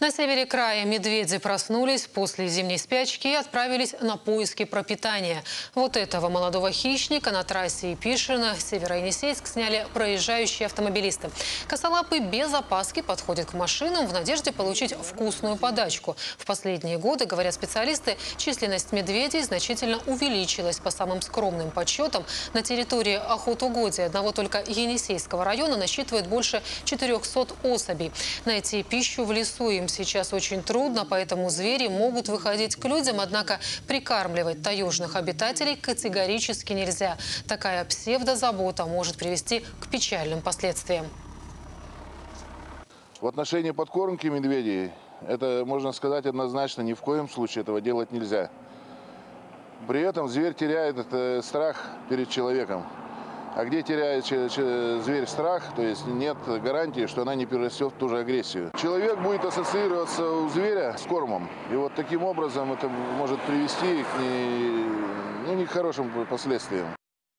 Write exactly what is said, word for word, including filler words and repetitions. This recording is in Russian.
На севере края медведи проснулись после зимней спячки и отправились на поиски пропитания. Вот этого молодого хищника на трассе Епишино, Северо-Енисейск, сняли проезжающие автомобилисты. Косолапый без опаски подходит к машинам в надежде получить вкусную подачку. В последние годы, говорят специалисты, численность медведей значительно увеличилась. По самым скромным подсчетам, на территории охотугодия одного только Енисейского района насчитывает больше четырёхсот особей. Найти пищу в лесу им сейчас очень трудно, поэтому звери могут выходить к людям, однако прикармливать таежных обитателей категорически нельзя. Такая псевдозабота может привести к печальным последствиям. В отношении подкормки медведей, это, можно сказать, однозначно, ни в коем случае этого делать нельзя. При этом зверь теряет это страх перед человеком. А где теряет зверь страх, то есть нет гарантии, что она не перерастет в ту же агрессию. Человек будет ассоциироваться у зверя с кормом. И вот таким образом это может привести к не, ну, не к хорошим последствиям.